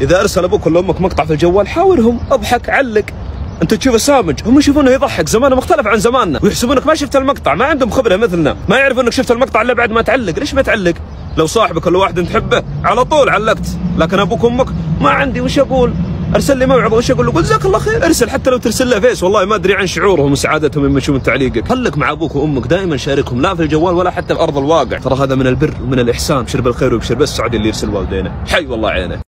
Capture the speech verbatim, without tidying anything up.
اذا ارسل ابوك ولا امك مقطع في الجوال حاورهم، اضحك، علق. انت تشوفه سامج، هم يشوفونه يضحك. زمانه مختلف عن زماننا، ويحسبونك ما شفت المقطع، ما عندهم خبره مثلنا، ما يعرفوا انك شفت المقطع الا بعد ما تعلق. ليش ما تعلق؟ لو صاحبك ولا واحد تحبه على طول علقت، لكن ابوك وامك ما عندي. وش اقول؟ ارسل لي موعظه، وش اقول له؟ قول جزاك الله خير. ارسل حتى لو ترسل له فيس، والله ما ادري عن شعورهم وسعادتهم لما يشوفون تعليقك. خلك مع ابوك وامك دائما، شاركهم لا في الجوال ولا حتى في ارض الواقع. ترى هذا من البر ومن الاحسان. بشر بالخير وبشر بالسعد اللي يرسل والدينه. حي والله عينه.